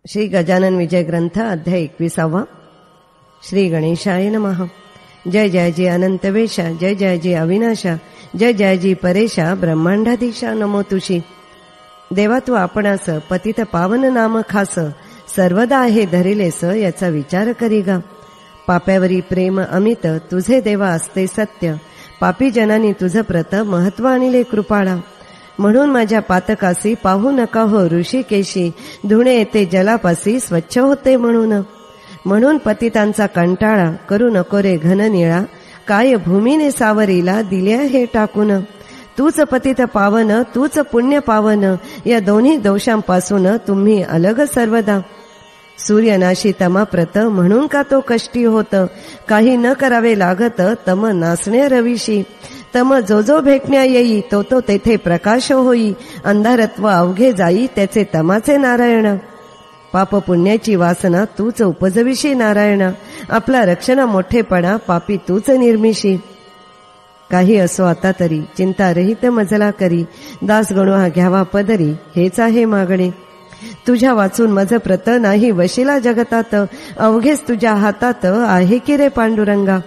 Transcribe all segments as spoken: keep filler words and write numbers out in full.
श्री गजानन विजय ग्रंथ अध्याय एकविसावा. श्री गणेशाय नमः. जय जयजी अनंत वेशा, जय जयजी अविनाशा, जय जयजी परेशा, ब्रह्मांडाधीशा नमो तुशी. देवा तू आपणास पतित पावन नाम खास, सर्वदा हे धरिलेस याचा विचार करी गा. पाप्यावरी प्रेम अमित, तुझे देवा असते सत्य, पापी जनांनी तुझ प्रत महत्व आणिले कृपाळा. म्हणून माझ्या पातकासी पाहू नका हो ऋषिकेशी, धुणे येते जलापासी स्वच्छ होते म्हणून. म्हणून पतितांचा कंटाळा करू नको रे घन निळा, काय भूमीने सावरीला दिल्या हे टाकून. तूच पतित पावन, तूच पुण्य पावन, या दोन्ही दोषांपासून तुम्ही अलग सर्वदा. सूर्यनाशी तमाप्रत म्हणून का तो कष्टी होत, काही न करावे लागत तम नासणे रविशी. तम जो जो भेटण्या येई तो तो तेथे प्रकाश होई, अंधारत्व अवघे जाई त्याचे तमाचे नारायण. पाप पुण्याची वासना तूच उपजविशी नारायणा, आपला रक्षणा मोठेपणा पापी तूच निर्मिशी. काही असो आता तरी चिंता रहित मजला करी, दास गणू हा घ्यावा पदरी हेच आहे मागणे. तुझ्या वाचून मज प्रत नाही वशिला जगतात, अवघेच तुझ्या हातात आहे की रे पांडुरंगा.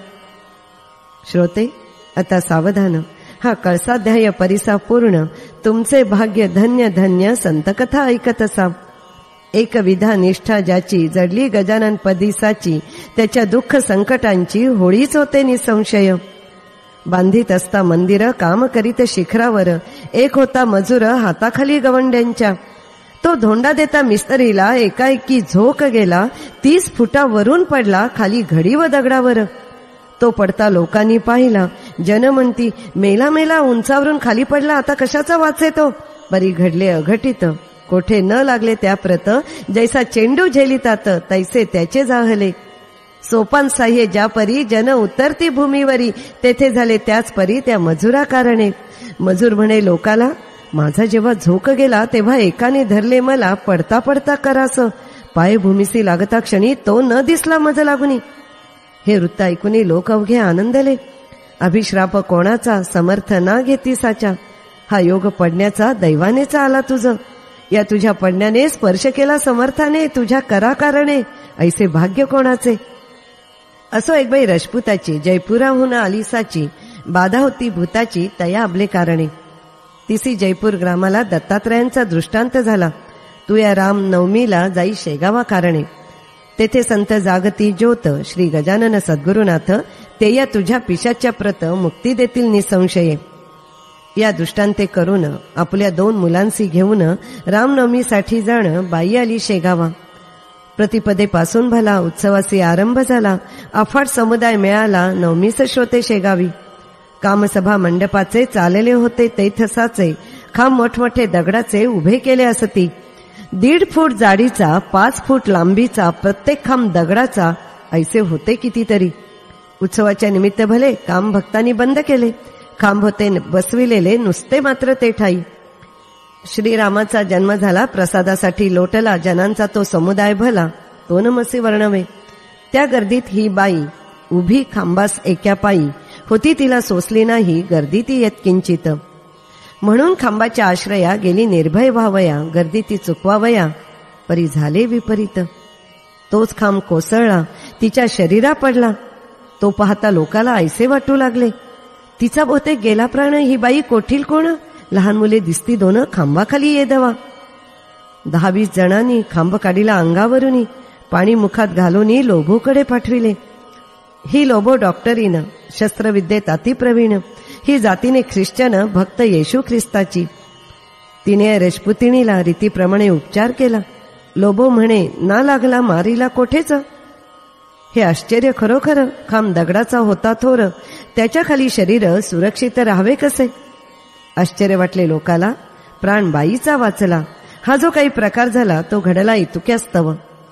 श्रोते आता सावधान, हा कळसाध्याय परिसा पूर्ण, तुमचे भाग्य धन्य धन्य संतकथा ऐकत असा. एक विधा निष्ठा ज्याची जडली गजानन पदीसाची, त्याच्या दुःख संकटांची होळीच होते निसंशय. बांधित असता मंदिर काम करीत शिखरावर, एक होता मजूर हाताखाली गवंड्यांच्या. तो धोंडा देता मिस्त्रीला एकाएकी झोक गेला, तीस फुटावरून पडला खाली घडी व दगडावर. तो पडता लोकांनी पाहिला, जन म्हणती मेला मेला उंचावरून खाली पडला, आता कशाचा वाचे तो. बरी घडले अघटित, कोठे न लागले त्याप्रत, जैसा चेंडू झेलितात तैसे त्याचे जाहले. सोपान साह्य ज्या परी जन उतरती भूमीवरी, तेथे झाले त्याच परी त्या मजुरा कारणे. मजूर म्हणे लोकाला, माझा जेव्हा झोक गेला तेव्हा एकाने धरले मला पडता पडता करास, पाय भूमीसी लागता क्षणी तो न दिसला मज लागुनी. हे वृत्त ऐकूनी लोक अवघे आनंदले. अभिश्राप कोणाचा समर्थ ना घेती साचा, हा योग पडण्याचा दैवानेचा आला तुझ. या तुझ्या पडण्याने स्पर्श केला समर्थाने, तुझ्या कराकारणे ऐसे भाग्य कोणाचे. असो एक बाई राजपुताची, जयपुराहून आलिसाची, बाधा होती भूताची तया अबले कारणे. तिसी जयपूर ग्रामाला दत्तात्रयांचा दृष्टांत झाला. तू या राम नवमीला जाई शेगावा कारणे. तेथे संत जागती ज्योत श्री गजानन सद्गुरुनाथ, ते या तुझ्या पिशाच्या प्रत मुक्ती देतील निसंशये. या दृष्टांते करून आपल्या दोन मुलांसी घेऊन रामनवमीसाठी जाण बाई आली शेगावा. प्रतिपदेपासून भला उत्सवासी आरंभ झाला, अफाट समुदाय मिळाला नवमीस श्रोते शेगावी. कामसभा मंडपाचे चालले होते तैथसाचे, खांब मोठमोठे दगडाचे उभे केले असती. दीड फूट जाडीचा, पाच फूट लांबीचा प्रत्येक खांब दगडाचा ऐसे होते कितीतरी. उत्सवाच्या निमित्त भले काम भक्तांनी बंद केले, खांब होते बसविलेले नुसते मात्र ते ठाई. श्रीरामाचा जन्म झाला प्रसादासाठी लोटला जनांचा तो समुदाय भला, तो नमसे वर्णवे. त्या गर्दीत ही बाई उभी खांबास एका पायी होती, तिला सोसली नाही गर्दी ती येत किंचित. म्हणून खांबाच्या आश्रया गेली निर्भय व्हावया, गर्दी ती चुकवावया, परी झाले विपरीत. तोच खांब कोसळला, तिच्या शरीरा पडला. तो पाहता लोकाला ऐसे वाटू लागले, तिचा बहुतेक गेला प्राण, ही बाई कोठील कोण. लहान मुले दिसती दोन खांबाखाली ये दवा. दहा वीस जणांनी खांब काढीला अंगावरूनी, पाणी मुखात घालूनी लोभोकडे पाठविले. ही लोभो डॉक्टरीन, शस्त्रविद्येत अतिप्रवीण, ही जातीने ख्रिश्चन भक्त येशू ख्रिस्ताची. तिने रजपुतिणीला रीतीप्रमाणे उपचार केला. लोभो म्हणे ना लागला मारीला कोठेच. हे आश्चर्य खरोखर, खांब दगडाचा होता थोर, त्याच्या खाली शरीर सुरक्षित राहावे कसे. आश्चर्य वाटले लोकाला, प्राण बाईचा वाचला. हा जो काही प्रकार झाला तो घडला इतुक्यास्तव.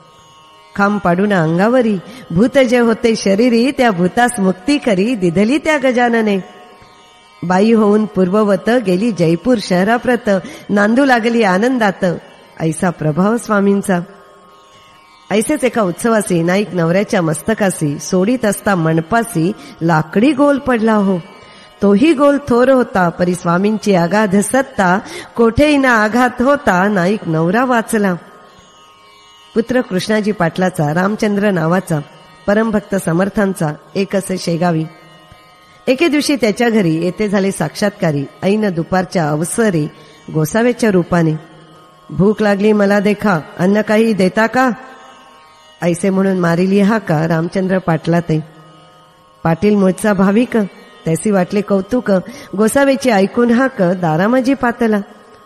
खांब पाडून अंगावरी भूत जे होते शरीरी, त्या भूतास मुक्ती करी दिधली त्या गजानने. बाई होऊन पूर्ववत गेली जयपूर शहराप्रत, नांदू लागली आनंदात ऐसा प्रभाव स्वामींचा. ऐसेच एका उत्सवासी नाईक नवऱ्याच्या मस्तकासी सोडीत असता मंडपासी लाकडी गोल पडला हो. तोही गोल थोर होता, परी स्वामींची अगाध सत्ता, कोठेही ना आघात होता नाईक नवरा वाचला. पुत्र कृष्णाजी पाटलाचा रामचंद्र नावाचा परमभक्त समर्थांचा एक असे शेगावी. एके दिवशी त्याच्या घरी येथे झाले साक्षात्कारी ऐन दुपारच्या अवसरी गोसाव्याच्या रूपाने. भूक लागली मला देखा, अन्न काही देता का, ऐसे म्हणून मारिली हा का रामचंद्र पाटला ते. पाटील मूळचा भाविक, त्यासी वाटले कौतुक, गोसाव्याची ऐकून हाक दारामाजी पातला.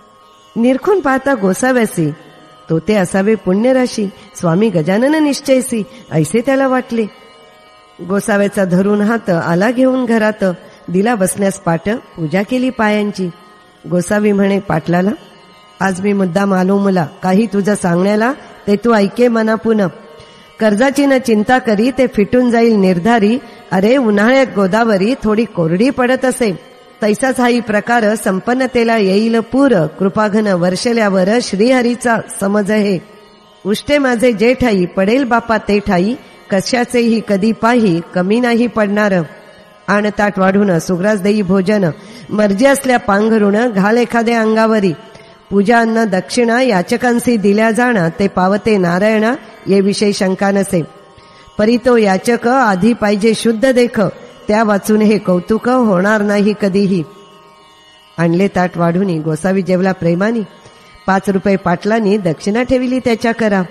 निरखून पाहता गोसाव्यासी तो ते असावे पुण्यराशी, स्वामी गजानन निश्चयसी ऐसे त्याला वाटले. गोसाव्याचा धरून हात आला घेऊन घरात, दिला बसण्यास पाट, पूजा केली पायांची. गोसावी म्हणे पाटलाला, आज मी मुद्दाम आलो मुला, काही तुझं सांगण्याला ते तू ऐके मनापुन. कर्जाची न चिंता करी ते फिटून जाईल निर्धारी, अरे उन्हाळ्यात गोदावरी थोडी कोरडी पडत असे, तैसाच हाही प्रकार संपन्नतेला येईल पूर, कृपाघन वर्षल्यावर श्रीहरीचा समज हे. उष्टे माझे जे ठाई पडेल बापा ते ठाई, कशाचेही कधी पाही कमी नाही पडणार. आण ताट वाढून सुग्रास देई भोजन, मर्जी असल्या पांघरुण घाल एखाद्या अंगावरी. पूजा अन्न दक्षिणा याचकांसी दिल्या जाणा, ते पावते नारायणा ये विषयी शंका नसे. परी तो याचक आधी पाहिजे शुद्ध देख, त्या वाचून हे कौतुक होणार नाही कधीही. आणले ताट वाढूनी गोसावी जेवला प्रेमानी, पाच रुपये पाटलांनी दक्षिणा ठेविली त्याच्या करा.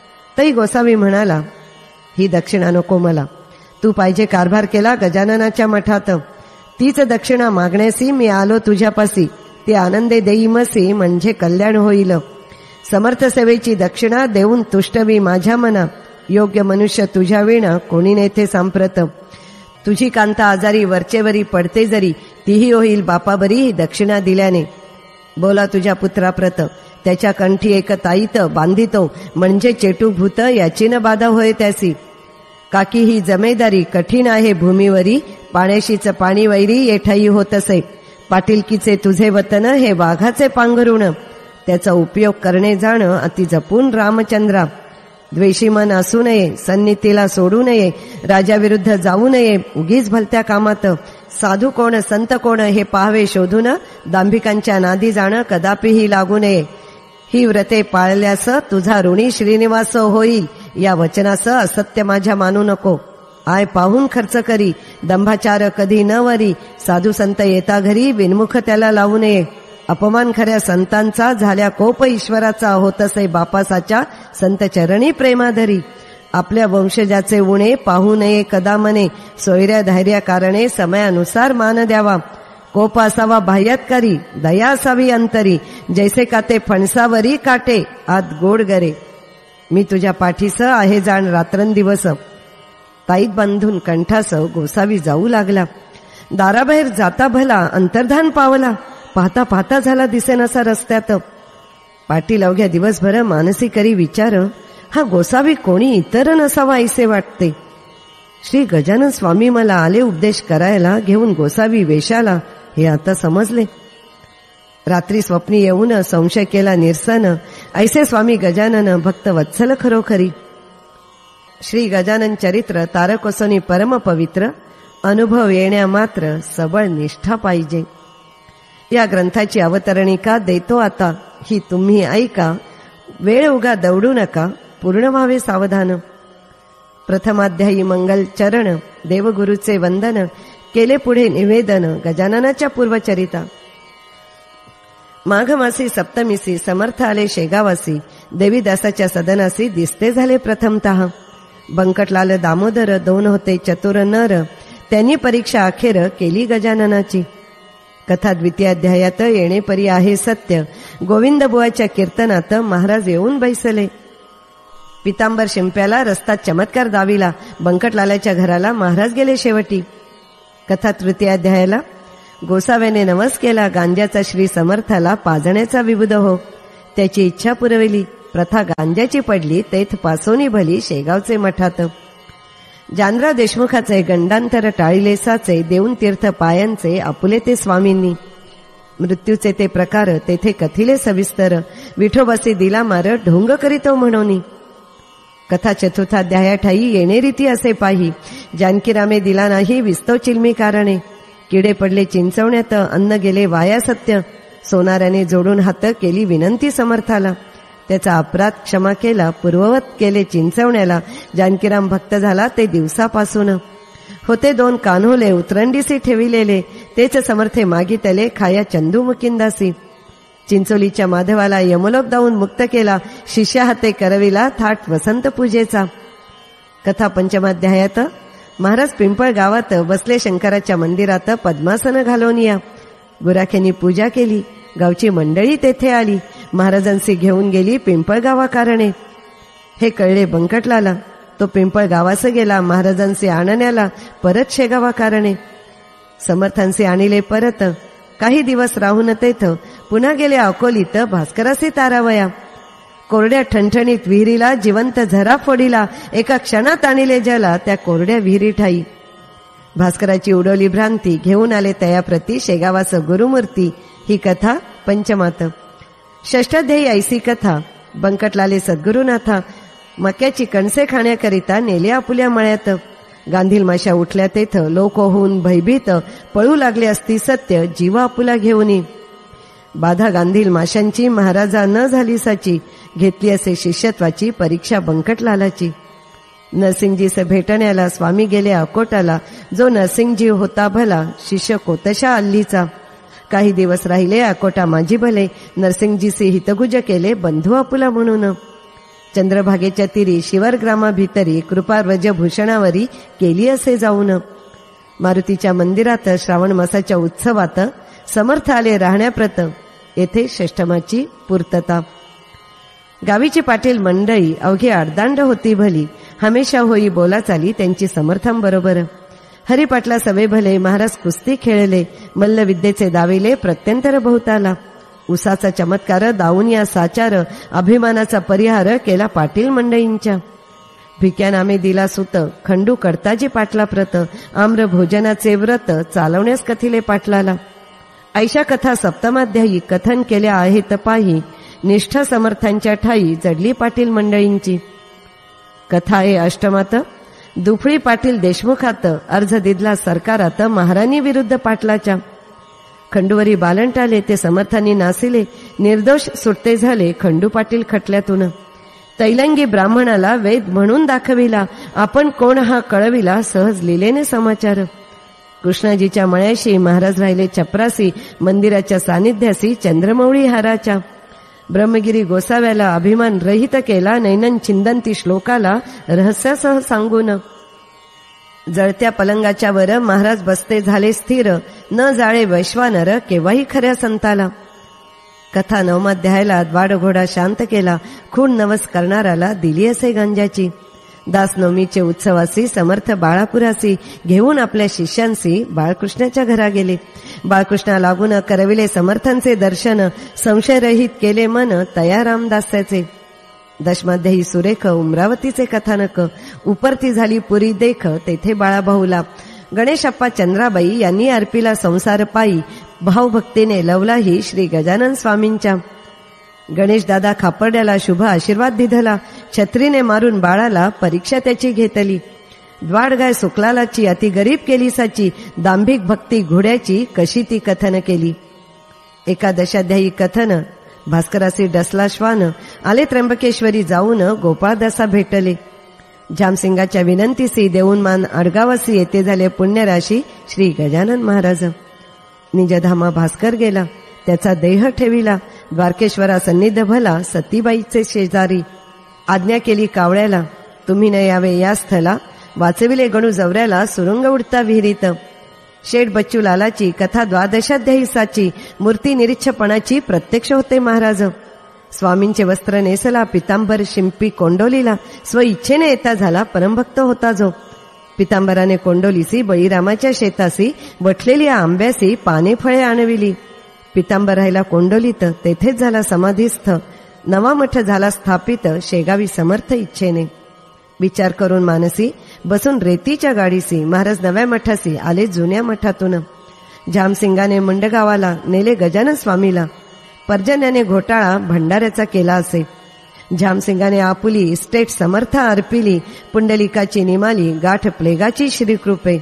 तई गोसावी म्हणाला, ही दक्षिणा नको मला, तू पाहिजे कारभार केला गजाननाच्या मठात, तीच दक्षिणा मागण्यासी मी आलो तुझ्यापासी, ती आनंदे देई मसी म्हणजे कल्याण होईल. समर्थ सेवेची दक्षिणा देऊन तुष्टवी माझ्या मना, योग्य मनुष्य तुझ्या विणा कोणी नेथे सांप्रत. तुझी कांता आजारी वरचेवरी पडते जरी, तीही होईल बापाबरी ही दक्षिणा दिल्याने. बोला तुझ्या पुत्राप्रत, त्याच्या कंठी एक ताईत बांधितो, म्हणजे चेटू भूत याची न बाधा होय त्यासी. काकी ही जमेदारी कठीण आहे भूमीवरी, पाण्याशीच पाणी वैरी येठाई होत असे. पाटीलकीचे तुझे वतन हे वाघाचे पांघरुण, त्याचा उपयोग करणे जाण अति जपून रामचंद्रा. द्वेषी मन असू नये, सन्नीतीला सोडू नये, राजाविरुद्ध जाऊ नये उगीच भलत्या कामात. साधू कोण संत कोण हे पाहावे शोधून, दांभिकांच्या नादी जाणं कदापिही लागू नये. ही व्रते पाळल्यास तुझा ऋणी श्रीनिवास होईल, या वचनास असत्य माझ्या मानू नको. आय पाहून खर्च करी, दंभाचार कधी न वरी, साधू संत येता घरी विनमुख त्याला लावू नये. अपमान खऱ्या संतांचा झाल्या कोप ईश्वराचा, होत असे बापासाच्या संत चरणी प्रेमाधरी. आपल्या वंशजाचे उणे पाहू नये कदा मने, सोयऱ्या धैर्या कारणे समयानुसार मान द्यावा. कोप असावा बाह्यात्कारी, दया असावी अंतरी, जैसे काते फणसावरी काटे आत गोड गरे. मी तुझ्या पाठीस आहे जाण रात्रंदिवस, ताईत बांधून कंठास गोसावी जाऊ लागला. दाराबाहेर जाता भला अंतर्धान पावला, पाहता पाहता झाला दिसेनासा रस्त्यात. पाटील अवघ्या दिवसभर मानसी करी विचार, हा गोसावी कोणी इतर नसावा ऐसे वाटते. श्री गजानन स्वामी मला आले उपदेश करायला, घेऊन गोसावी वेशाला हे आता समजले. रात्री स्वप्नी येऊन संशय केला निरसन, ऐसे स्वामी गजानन भक्त वत्सल खरोखरी. श्री गजानन चरित्र तारकोसोनी परम पवित्र, अनुभव येण्या मात्र सबळ निष्ठा पाहिजे. या ग्रंथाची अवतरणिका देतो आता, ही तुम्ही ऐका. वेळ उगा दौडू नका, पूर्ण व्हावे सावधान. प्रथमाध्यायी मंगल चरण, देवगुरुचे वंदन, केले पुढे निवेदन गजाननाच्या पूर्वचरिता. माघ मासी सप्तमीसी समर्थ आले शेगावासी, देवीदासाच्या सदनासी दिसते झाले प्रथमतः. बंकटलाल दामोदर दोन होते चतुर नर, त्यांनी परीक्षा अखेर केली गजाननाची. कथा द्वितीय अध्यायात येणेपरी आहे सत्य, गोविंद बुवाच्या कीर्तनात महाराज येऊन बैसले. पितांबर शिंप्याला रस्ता चमत्कार दाविला, बंकटलालाच्या घराला महाराज गेले शेवटी. कथा तृतीय अध्यायाला गोसाव्याने नवस केला, गांजाचा श्री समर्थाला पाजण्याचा विबुध हो. त्याची इच्छा पुरविली, प्रथा गांजाची पडली, तेथ पासोनी भली शेगावचे मठात. जानराव देशमुखाचे गंडांतर टाळिले साचे, देऊन तीर्थ पायांचे आपुले ते स्वामींनी. मृत्यूचे ते प्रकार तेथे कथिले सविस्तर, विठोबासी दिला मार ढोंग करीतो म्हणोनी. कथा चतुर्थाध्यायाठाई येणे रीती असे पाही, जानकीरामे दिला नाही विस्तो चिलमी कारणे. किडे पडले चिंचवण्यात, अन्न गेले वाया सत्य, सोनाराने जोडून हात केली विनंती समर्थाला. त्याचा अपराध क्षमा केला, पूर्ववत केले चिंचवण्याला. जानकीराम भक्त झाला ते दिवसापासून. होते दोन कान्होले उतरंडीसी ठेविलेले, तेच समर्थे मागितले खाया चंदू मुकिंदासी. चिंचोलीच्या माधवाला यमलोक दाऊन मुक्त केला, शिष्या हाते करविला थाट वसंत पूजेचा. कथा पंचमाध्यायात महाराज पिंपळ गावात बसले शंकराच्या मंदिरात पद्मासन घालून या. गुराख्यांनी पूजा केली, गावची मंडळी तेथे आली. महाराजांशी घेऊन गेली पिंपळ गावा कारणे. हे कळले बंकटलाला, तो पिंपळ गावास गेला. महाराजांशी आणण्याला परत शेगावा कारणे. समर्थांशी आणले परत. काही दिवस राहून तेथ पुन्हा गेले अकोलीत भास्करासी तारावया. कोरड्या ठणठणीत विहिरीला जिवंत झरा फोडीला, एका क्षणात आणले जला त्या कोरड्या विहिरी ठाई. भास्कराची उडवली भ्रांती, घेऊन आले तयाप्रती शेगावास गुरुमूर्ती. ही कथा पंचमात. षष्ठाध्यायी ऐसी कथा. बंकटलाले सद्गुरुनाथा मक्याची कणसे खाण्याकरिता नेले आपुल्या मळ्यात. गांधील माशा उठल्या तेथ, लोक होऊन भयभीत पळू लागले असती सत्य जीव आपुला घेऊनी. बाधा गांधील माशांची महाराजा न झाली साची, घेतली असे शिष्यत्वाची परीक्षा बंकटलालाची. नरसिंगजीस भेटण्याला स्वामी गेले अकोटाला, जो नरसिंगजी होता भला शिष्य कोतशा अल्लीचा. काही दिवस राहिले अकोटा माझी भले, नरसिंगजीसी हितगुज केले बंधू आपुला म्हणून. चंद्रभागेच्या तिरी शिवर ग्रामाभितरी कृपाव्रज भूषणावरी केली असे जाऊन. मारुतीच्या मंदिरात श्रावण मासाच्या उत्सवात समर्थ आले राहण्याप्रत, येथे षष्ठमाची पूर्तता. गावीची पाटील मंडळी अवघी आडदांड होती भली, हमेशा होई बोला चाली त्यांची समर्थांबरोबर. हरिपाटला सवे भले महाराज कुस्ती खेळले, मल्लविद्येचे दाविले प्रत्यंतर बहुताला. उसाचा चमत्कार दाऊन या साचार, अभिमानाचा परिहार केला पाटील मंडळींच्या. भिक्या नामे दिला सुत, खंडू कडताजी पाटला प्रत, आम्र भोजनाचे व्रत चालवण्यास कथिले पाटलाला. ऐशा कथा सप्तमाध्यायी कथन केल्या आहेत पाही, निष्ठा समर्थांच्या ठाई जडली पाटील मंडळींची. कथा आहे अष्टमात. दुफळी पाटील देशमुखात, अर्ज दिदला सरकारात महाराणी विरुद्ध पाटलाच्या. खंडूवरी बालंट आले ते समर्थांनी नासिले, निर्दोष सुटते झाले खंडू पाटील खटल्यातून. तैलंगी ब्राह्मणाला वेद म्हणून दाखविला, आपण कोण हा कळविला सहज लिलेने समाचार. कृष्णाजीच्या मळ्याशी महाराज राहिले चपरासी, मंदिराच्या सानिध्यासी चंद्रमौळी हाराच्या. ब्रह्मगिरी गोसाव्याला अभिमान रहित केला, नैनन चिंदंती श्लोकाला रहस्यासह सांगून. जळत्या पलंगाच्या वर महाराज बसते झाले स्थिर, न जाळे वैश्वानर केव्हाही खऱ्या संताला. कथा नवमाध्यायाला द्वाड घोडा शांत केला, खूण नवस करणाराला दिली असे गांजाची. दासनवमीचे उत्सवासी समर्थ बाळापुरासी, घेऊन आपल्या शिष्यांशी बाळकृष्णाच्या घरा गेले. बाळकृष्णा लागून करविले समर्थांचे दर्शन, संशयरहित केले मन तया रामदासाचे. दशमाध्यायी सुरेख उमरावतीचे कथानक, उपरती झाली पुरी देख तेथे बाळाभाऊला. गणेशप्पा चंद्राबाई यांनी अर्पिला संसार पायी, भावभक्तीने लवलाही श्री गजानन स्वामींच्या. गणेशदादा खापर्ड्याला शुभ आशीर्वाद दिधला, छत्रीने मारून बाळाला परीक्षा त्याची घेतली. द्वाडगाय सुकलालाची अति गरीब केली साची, दांभिक भक्ती घोड्याची कशी ती कथन केली. एकादशाध्यायी कथन. भास्करासी डसला श्वान, आले त्र्यंबकेश्वरी जाऊन गोपाळदासा भेटले. जामसिंगाच्या विनंतीसी देऊन मान अडगावासी येते झाले पुण्यराशी श्री गजानन महाराज. निजधामा भास्कर गेला, त्याचा देह ठेविला. द्वारकेश्वरा सन्निध भला सतीबाईचे शेजारी. आज्ञा केली कावळ्याला, तुम्ही न यावे या स्थला. वाचविले गणू जवऱ्याला सुरुंग उडता विहिरीत. शेठ बच्चू लालाची कथा द्वादशाध्यायी साची, मूर्ती निरीच्छपणाची प्रत्यक्ष होते महाराज. स्वामींचे वस्त्र नेसला, पितांबर शिंपी कोंडोलीला. स्व इच्छेने येता झाला परमभक्त होता जो. पितांबराने कोंडोलीसी बळीरामाच्या शेतासी, वठलेली आंब्यासी पाने फळे आणविली. पितांबर राहिला कोंडोलीत, तेथेच झाला समाधीस्थ. नवा मठ झाला स्थापित, शेगावी समर्थ इच्छेने. विचार करून मानसी बसून रेतीच्या गाडीसी, महाराज नव्या मठासी आले जुन्या मठातून. जामसिंगाने मुंडगावाला नेले गजानन स्वामीला. पर्जन्याने घोटाळा भंडाऱ्याचा केला असे. जामसिंगाने आपुली इस्टेट समर्थ अर्पिली, पुंडलिकाची निमाली गाठ प्लेगाची श्रीकृपे.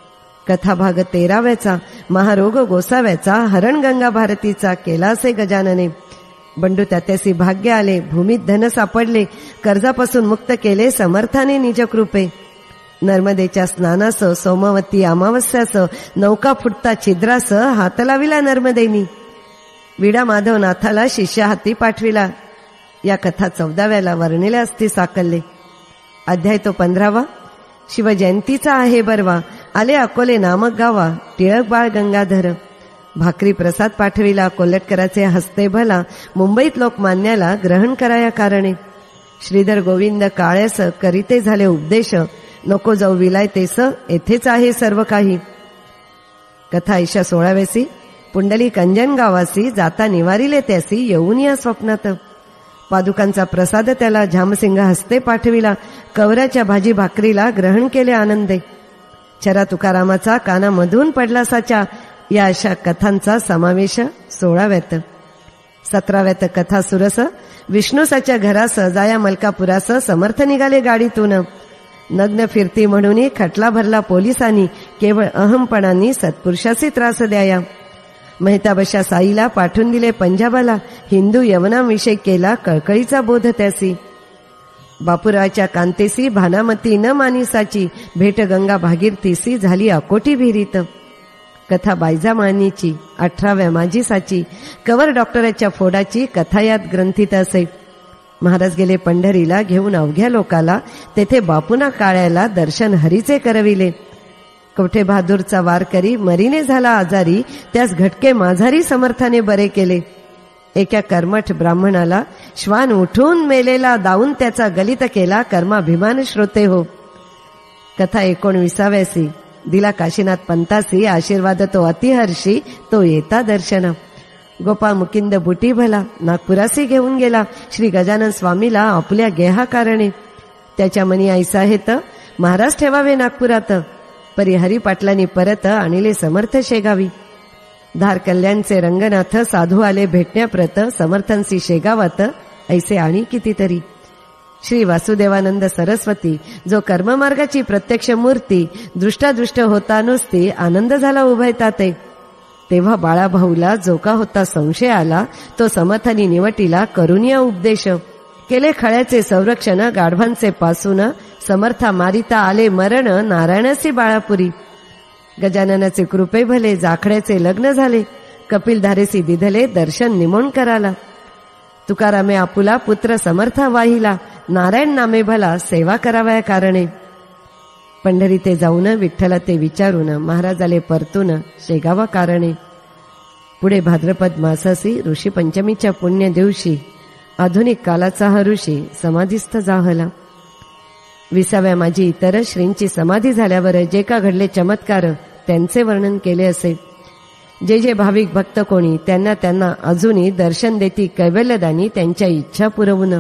कथाभाग तेराव्याचा. महारोग गोसाव्याचा, हरण गंगा भारतीचा केला असे गजानने. बंडू तात्यासी भाग्य आले, भूमीत धन सापडले, कर्जापासून मुक्त केले समर्थाने निज कृपे. नर्मदेच्या स्नानास, सोमवती अमावस्यास, नौका फुटता छिद्रास, हात लाविला नर्मदेनी. विडा माधव नाथाला शिष्या हाती पाठविला. या कथा चौदाव्याला वर्णिल्या असती साकल्ले. अध्याय तो पंधरावा. शिवजयंतीचा आहे बरवा, आले अकोले नामक गावा, टिळक बाळ गंगाधर. भाकरी प्रसाद पाठविला, कोल्हटकराचे हस्ते भला, मुंबईत लोकमान्याला ग्रहण कराया कारणे. श्रीधर गोविंद काळ्यास करीते झाले उपदेश, नको जाऊ विलायतेस, येथेच आहे सर्व काही. कथा ऐशा सोळाव्यासी. पुंडलिक अंजन गावासी, जाता निवारिले त्यासी, येऊन या स्वप्नात. पादुकांचा प्रसाद त्याला झामसिंग हस्ते पाठविला, कवऱ्याच्या भाजी भाकरीला ग्रहण केले आनंदे. चरा तुकारामाचा कानामधून पडला साचा, या अशा कथांचा समावेश सोळाव्यात. सतराव्यात कथा सुरस. विष्णुसाच्या घरास, जाया मलकापुरास, समर्थ निघाले गाडीतून. नग्न फिरती म्हणून खटला भरला पोलिसांनी, केवळ अहमपणाने सत्पुरुषासी त्रास द्याया. मेहताबशा साईला पाठवून दिले पंजाबाला, हिंदू यवनाविषयी केला कळकळीचा बोध त्यासी. बापूरावाच्या कांतेसी भानामती न मानिसाची, भेट गंगा भागीरथीसी झाली अकोटी विहिरीत. कथा बायजामानीची, अठराव्या माजीसाची, कवर डॉक्टराच्या फोडाची, कथा यात ग्रंथित असे. महाराज गेले पंढरीला, घेऊन अवघ्या लोकाला, तेथे बापूना काळ्याला दर्शन हरीचे करविले. कवठे बहादूरचा वार करी मरीने झाला आजारी, त्यास घटके माझारी समर्थाने बरे केले. एका कर्मठ ब्राह्मणाला श्वान उठून मेलेला दावून त्याचा गलित केला, कर्माभिमान श्रोते हो. कथा एकोणविसाव्यासी. दिला काशीनाथ पंतासी, आशीर्वाद तो अतिहर्षी, तो येता दर्शन. गोपाळ मुकिंद बुटी भला, नागपुरासी घेऊन गेला, श्री गजानन स्वामीला आपल्या गेहा कारणे. त्याच्या मनी ऐसा हेत, महाराज ठेवावे नागपुरात, परी हरी पाटलांनी परत आणले समर्थ शेगावी. धार कल्याणचे रंगनाथ, साधू आले भेटण्याप्रत, समर्थांसी शेगावात, ऐसे आणि कितीतरी. श्री वासुदेवानंद सरस्वती, जो कर्ममार्गाची प्रत्यक्ष मूर्ती, दृष्टादृष्ट होता नुसती, आनंद झाला उभयताते. तेव्हा बाळाभाऊला जो का होता संशय आला, तो समर्थांनी निवटीला करुनिया उपदेश. केले खळ्याचे संरक्षण, गाढवांचे पासून, समर्था मारिता आले मरण, नारायणासी बाळापुरी. गजाननाचे कृपे भले, जाखड्याचे लग्न झाले, कपिलधारेसी दिधले, दर्शन निमोण कराला. तुकारामे आपुला पुत्र समर्था वाहिला, नारायण नामे भला, सेवा करावया कारणे. पंढरी ते जाऊन, विठ्ठला ते विचारून, महाराज आले परतून, शेगावा कारणे. पुढे भाद्रपद मासासी, ऋषी पंचमीच्या पुण्य दिवशी, आधुनिक कालाचा हा ऋषी समाधीस्थ जाहला. विसाव्या माझी इतर श्रींची समाधी झाल्यावर जे का घडले चमत्कार, त्यांचे वर्णन केले असे. जे जे भाविक भक्त कोणी, त्यांना त्यांना अजूनही दर्शन देती कैवल्यदानी, त्यांच्या इच्छा पुरवून.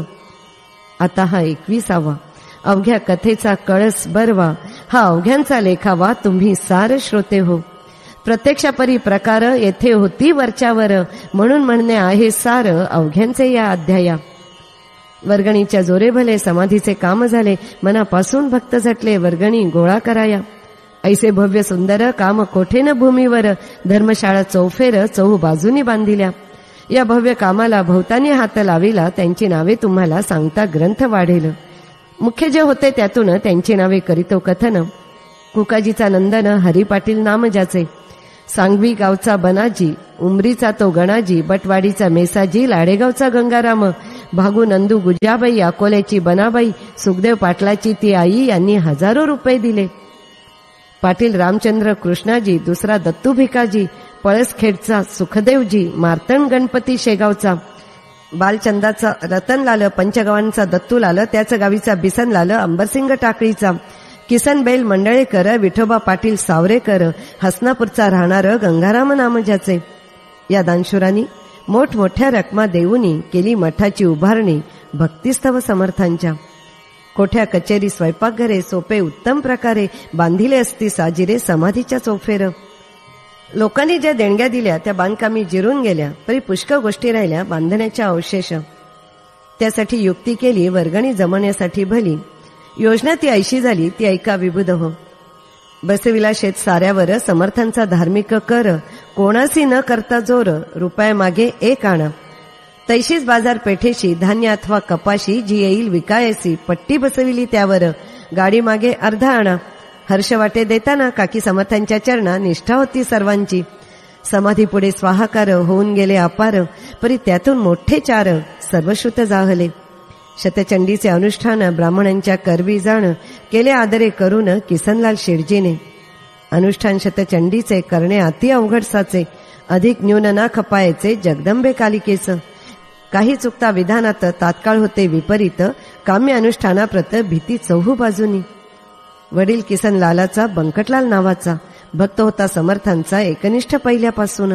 आता हा एकविसावा. अवघ्या कथेचा कळस बरवा, हा अवघ्यांचा लेखावा, तुम्ही सार श्रोते हो. प्रत्यक्षापरी प्रकार येथे होती वरच्यावर, म्हणून म्हणणे आहे सार अवघ्यांचे या अध्याया. वर्गणीच्या जोरे भले, समाधीचे काम झाले, मनापासून भक्त झटले, वर्गणी गोळा कराया. ऐसे भव्य सुंदर काम कोठे न भूमीवर, धर्मशाळा चौफेर चौह बाजूनी बांधिल्या. या भव्य कामाला भोवतानी हात लाविला, त्यांची नावे तुम्हाला सांगता ग्रंथ वाढेल. मुख्य जे होते त्यातून त्यांची नावे करीतो कथन. कुकाजीचा नंदन, हरी पाटील नाम ज्याचे, सांगवी गावचा बनाजी, उमरीचा तो गणाजी, बटवाडीचा मेसाजी, लाडेगावचा गंगाराम, भागू नंदू गुजाबाई, अकोल्याची बनाबाई, सुखदेव पाटलाची ती आई यांनी हजारो रुपये दिले. पाटील रामचंद्र कृष्णाजी, दुसरा दत्तू भिकाजी, पळसखेडचा सुखदेवजी, मार्तंड गणपती शेगावचा, बालचंदाचा रतनलाल, पंचगावांचा दत्तूलाल, त्याच गावीचा बिसनलाल, अंबरसिंग टाकळीचा, किसनबैल मंडळेकर, विठोबा पाटील सावरेकर, हसनापूरचा राहणार गंगाराम नाम ज्याचे. या दानशुरांनी मोठमोठ्या रकमा देऊनी केली मठाची उभारणी भक्तिस्तव समर्थांच्या. कोठ्या कचेरी स्वयंपाकघरे सोपे उत्तम प्रकारे बांधिले असती साजिरे समाधीच्या चौफेर. लोकांनी ज्या देणग्या दिल्या त्या बांधकामी जिरून गेल्या, तरी पुष्कळ गोष्टी राहिल्या बांधण्याच्या अवशेष. त्यासाठी युक्ती केली वर्गणी जमवण्यासाठी भली. योजना ती ऐशी झाली ती ऐका विबुध हो. बसविला शेत साऱ्यावर समर्थांचा धार्मिक कर, कोणासी न करता जोर, रुपया मागे एक आणा. तैशीच बाजारपेठेशी धान्य अथवा कपाशी जी येईल विकायसी पट्टी बसविली त्यावर गाडी मागे अर्धा आणा. हर्ष वाटे देताना काकी समर्थांच्या चरणा निष्ठा होती सर्वांची. समाधी पुढे स्वाहाकार होऊन गेले अपार, परी त्यातून मोठे चार सर्वश्रुत जाहले. शतचंडीचे अनुष्ठान ब्राह्मणांच्या करवी जाण केले आदरे करून किसनलाल शेडजीने. अनुष्ठान शतचंडीचे करणे अति अवघड साचे, अधिक न्यून ना खपायचे जगदंबे कालिकेस. काही चुकता विधानात तात्काळ होते विपरीत, काम्य अनुष्ठानाप्रत भीती चौहू बाजूनी. वडील किसनलालाचा बंकटलाल नावाचा भक्त होता समर्थांचा एकनिष्ठ पहिल्यापासून.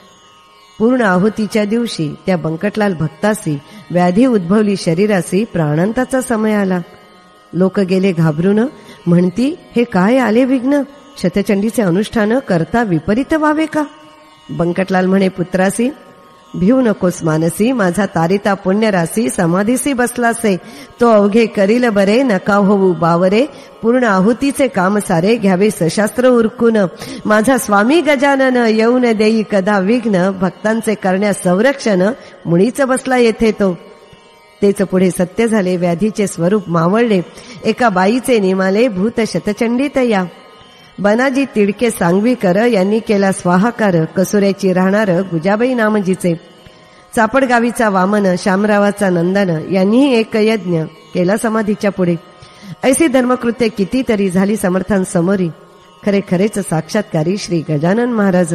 पूर्ण आहुतीच्या दिवशी त्या बंकटलाल भक्तासी व्याधी उद्भवली शरीरासी प्राणांताचा समय आला. लोक गेले घाबरून, म्हणती हे काय आले विघ्न, शतचंडीचे अनुष्ठान करता विपरीत व्हावे का. बंकटलाल म्हणे पुत्रासी, भिऊ नकोस मानसी, माझा तारिता पुण्यरासी समाधीसी बसलासे, तो अवघे करील बरे नका होऊ बावरे, पूर्ण आहुतीचे काम सारे घ्यावे सशास्त्र उरकून, माझा स्वामी गजानन येऊन देई कदा विघ्न, भक्तांचे करण्यास संरक्षण मुळीच बसला येथे तो. तेच पुढे सत्य झाले, व्याधीचे स्वरूप मावळले, एका बाईचे निमाले भूत शतचंडीत या. बनाजी तिडके सांगवीकर यांनी केला स्वाहाकार, कसुऱ्याची राहणार गुजाबाई नामजीचे. चापडगावीचा वामन, शामरावाचा नंदन यांनीही एक यज्ञ केला समाधीच्या पुढे. ऐसी धर्मकृत्य कितीतरी झाली समर्थांसमोरी. खरे खरेच साक्षात्कारी श्री गजानन महाराज.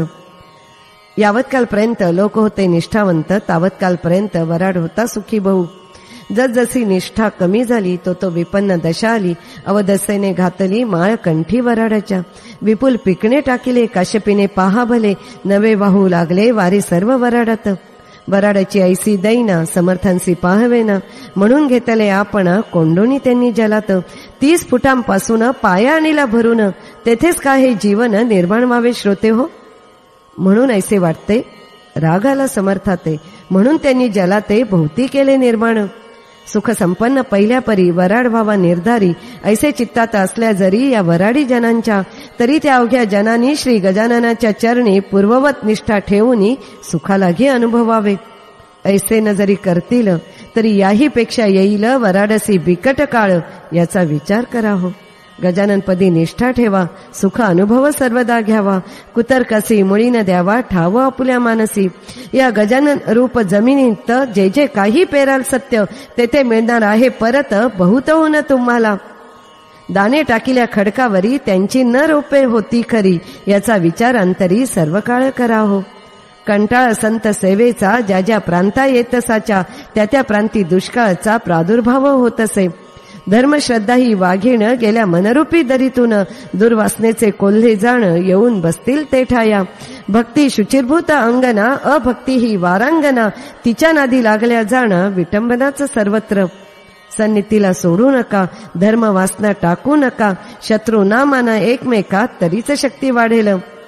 यावतकालपर्यंत लोक होते निष्ठावंत, तावतकालपर्यंत वराड होता सुखी बहु. जसजशी निष्ठा कमी झाली तो तो विपन्न दशा आली, अवदसेने घातली माळ कंठी वराडाच्या. विपुल पिकणे टाकिले काश्यपीने पाहा भले, नवे वाहू लागले वारे सर्व वराडात. वराडाची ऐसी दैना समर्थांसी पाहवेना, म्हणून घेतले आपणा कोंडोनी त्यांनी जलात. तीस फुटांपासून पाया आणीला भरून, तेथेच का हे जीवन निर्माण व्हावे श्रोते हो. म्हणून ऐसे वाटते रागाला समर्थाते, म्हणून त्यांनी जलाते भोवती केले निर्माण. सुख संपन्न पहिल्या परी वराड व्हावा निर्धारी, ऐसे चित्तात असल्या जरी या वराडी जनांच्या, तरी त्या अवघ्या जनांनी श्री गजाननाच्या चरणी पूर्ववत निष्ठा ठेवून सुखालाही अनुभवावे. ऐसे न जरी करतील तरी याही पेक्षा येईल वराडसी बिकट काळ, याचा विचार कराहो. गजाननपदी निष्ठा ठेवा, सुख अनुभव सर्वदा घ्यावा, कुतर्कसी मुळी न द्यावा ठाव आपुल्या मानसी. या गजानन रूप जमिनीत जे जे काही पेराल सत्य, तेथे मिळणार आहे परत बहुत होऊन तुम्हाला. दाणे टाकिल्या खडकावरी त्यांची न रोपे होती खरी, याचा विचार अंतरी सर्व काळ कराहो. कंटाळ संत सेवेचा ज्या ज्या प्रांता येतसाच्या, त्या त्या प्रांती दुष्काळाचा प्रादुर्भाव होत असे. धर्मश्रद्धा ही वाघीण गेल्या मनरूपी दरीतून, दुर्वासनेचे कोल्हे जाण येऊन बसतील ते ठाया. भक्ती शुचिरभूत अंगना, अभक्ती ही वारांगना, तिच्या नादी लागल्या जाण विटंबनाच सर्वत्र. सन्नितीला सोडू नका, धर्म वासना टाकू नका, शत्रू ना माना एकमेका, तरीच शक्ती वाढेल.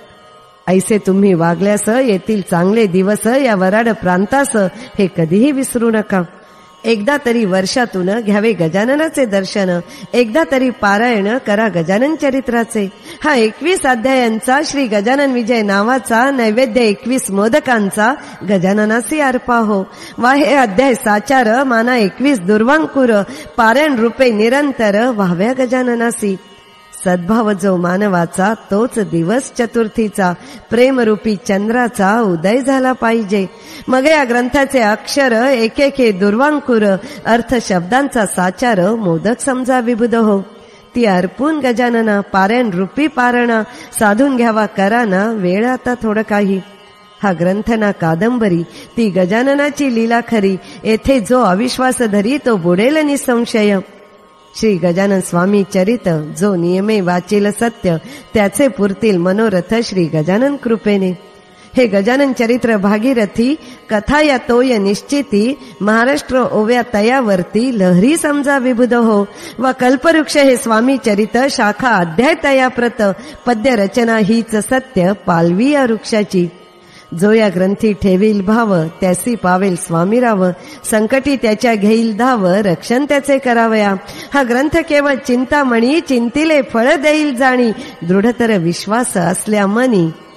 ऐसे तुम्ही वागल्यास येतील चांगले दिवस या वराड प्रांतास, हे कधीही विसरू नका. एकदा तरी वर्षातून घ्यावे गजाननाचे दर्शन, एकदा तरी पारायण करा गजानन चरित्राचे. हा एकवीस अध्यायांचा श्री गजानन विजय नावाचा नैवेद्य एकवीस मोदकांचा गजाननासी अर्पा हो. वा हे अध्याय साचार माना एकवीस दुर्वांकुर, पारायण रूपे निरंतर व्हाव्या गजाननासी. सद्भाव जो मानवाचा तोच दिवस चतुर्थीचा, प्रेमरूपी चंद्राचा उदय झाला पाहिजे. मग या ग्रंथाचे अक्षर एक एक दुर्वांकुर, अर्थ शब्दांचा साचार मोदक समजा विबुध हो. ती अर्पून गजानना पारायण रूपी पारणा, साधून घ्यावा कराना वेळ आता थोडं काही. हा ग्रंथ ना कादंबरी, ती गजाननाची लीला खरी, येथे जो अविश्वास धरी तो बुडेल निसंशय. श्री गजानन स्वामी चरित जो नियमे वाचेल सत्य, त्याचे पुरतील मनोरथ श्री गजानन कृपेने. हे गजानन चरित्र भागीरथी कथा या तोय निश्चिती, महाराष्ट्र ओव्या तयावरती लहरी समजा विबुध हो. व कल्पवृक्ष हे स्वामी चरित शाखा अध्याय तयाप्रत, पद्य रचना हीच सत्य पालवी या वृक्षाची. जो या ग्रंथी ठेवील भाव, त्यासी पावेल स्वामीराव, संकटी त्याच्या घेईल धाव, रक्षण त्याचे करावया. हा ग्रंथ केवळ चिंतामणी, चिंतिले फळ देईल जाणी, दृढतर विश्वास असल्या मनी,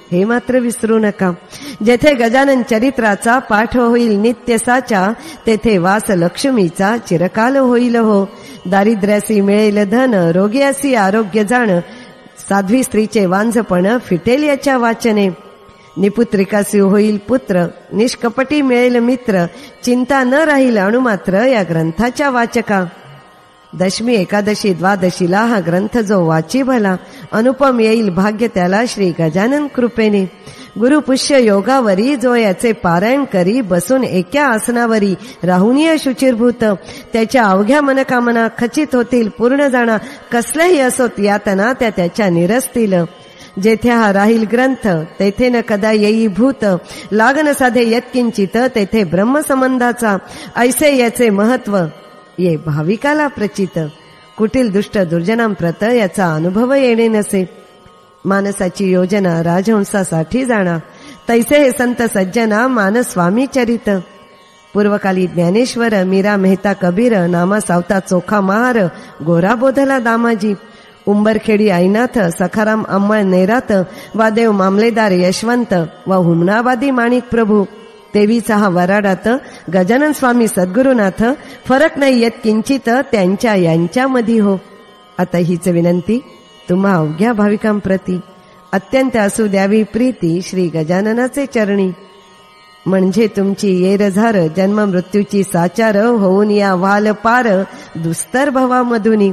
हे मात्र विसरू नका. जेथे गजानन चरित्राचा पाठ होईल नित्य साचा, तेथे वास लक्ष्मीचा चिरकाल होईल हो. दारिद्र्यासी मिळेल धन, रोग्यासी आरोग्य जाण, साध्वी स्त्रीचे वांझपण फिटेल याच्या वाचने. निपुत्रिकासी होईल पुत्र, निष्कपटी मिळेल मित्र, चिंता न राहील अणुमात्र या ग्रंथाच्या वाचका. दशमी एकादशी द्वादशीला हा ग्रंथ जो वाची भला, अनुपम येईल भाग्य त्याला श्री गजानन कृपेने. गुरुपुष्य योगावरी जो याचे पारायण करी, बसून एका आसनावरी राहुनीय शुचिरभूत, त्याच्या अवघ्या मनकामना खचित होतील पूर्ण जाणा. कसल्याही असोत यातना त्या त्याच्या निरसतील. जेथे हा राहील ग्रंथ तेथे न कदा येई भूत, लागन साधे यत्किंचित तेथे ब्रह्मसंबंधाचा. ऐसे याचे महत्व ये भाविकाला प्रचित, कुटील दुष्ट दुर्जनांप्रत याचा अनुभव येणे नसे. मानसाची योजना राजहंसासाठी जाणा, तैसे हे संत सज्जना मानस स्वामी चरित. पूर्वकाली ज्ञानेश्वर, मीरा मेहता कबीर, नामा सावता चोखा महार, गोरा बोधला दामाजी. उंबरखेडी आईनाथ, सखाराम अंमळ नेरात, वादेव मामलेदार यशवंत व हुमनाबादी माणिक प्रभू. देवीचा हा वराडात गजानन स्वामी सद्गुरुनाथ, फरक नाही येत किंचित त्यांच्या यांच्यामध्ये हो. आता हीच विनंती तुम्हा अवघ्या भाविकांप्रती, अत्यंत असू द्यावी प्रीती श्री गजाननाचे चरणी. म्हणजे तुमची येरझार जन्म मृत्यूची साचार, होऊन या वाल पार दुस्तर भवामधुनी.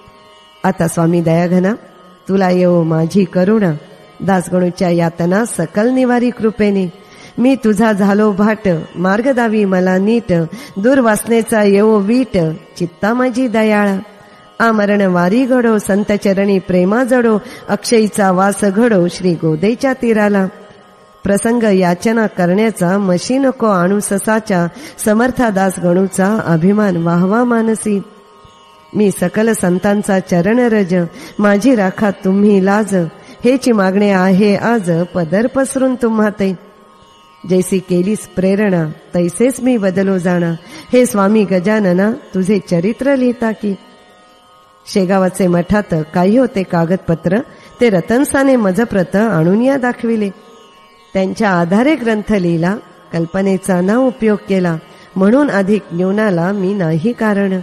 आता स्वामी दयाघना, तुला येवो माझी करुणा, दासगणूच्या यातना सकल निवारी कृपेने. मी तुझा झालो भाट, मार्ग दावी मला नीट, दुर्वासनेचा येवो वीट, चित्ता माझी दयाळा. आमरण वारी घडो, संत चरणी प्रेमा जडो, अक्षयीचा वास घडो श्री गोदेच्या तीराला. प्रसंग याचना करण्याचा मशी नको आणू ससाच्या, समर्था दास गणूचा अभिमान वाहवा मानसी. मी सकल संतांचा चरण रज, माझी राखा तुम्ही लाज, हेची मागणे आहे आज पदर पसरून तुम्हा ते. जैसी केलीस प्रेरणा तैसेच मी बदलो जाणा, हे स्वामी गजानना तुझे चरित्र लिहिता की. शेगावाचे मठात काही होते कागदपत्र, ते रतनसाने मजप्रत आणून या दाखविले. त्यांच्या आधारे ग्रंथ लिहिला, कल्पनेचा ना उपयोग केला, म्हणून अधिक न्यूनाला मी नाही कारण.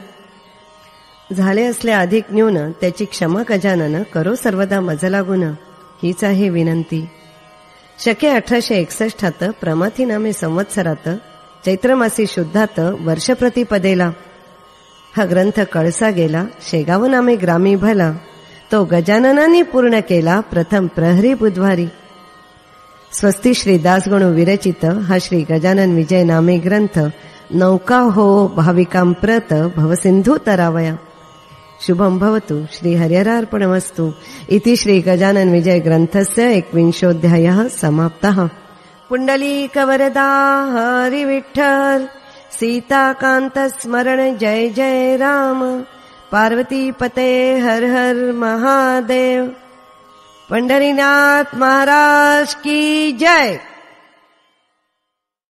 झाले असले अधिक न्यून त्याची क्षमा गजानन, करो सर्वदा मज लागून, हीच आहे विनंती. शके अठराशे एकसष्टात प्रमाथी नामे संवत्सरात चैत्रमासी शुद्धात वर्षप्रतिपदेला हा ग्रंथ कळसा गेला. शेगाव नामे ग्रामी भला, तो गजाननाने पूर्ण केला प्रथम प्रहरी बुधवारी. स्वस्ती श्री दासगणू विरचित हा श्री गजानन विजय नामे ग्रंथ नौका हो भाविकांप्रत भवसिंधू तरावया. शुभम भवतु. श्री हरिहरार्पणमस्तु. इति श्री गजानन विजय ग्रंथस्य एकविंशोऽध्यायः समाप्तः. पुंडलीक वरदा हरि विठ्ठल, सीताकांत स्मरण जय जय राम, पार्वती पते हर हर महादेव. पंढरीनाथ महाराज की जय.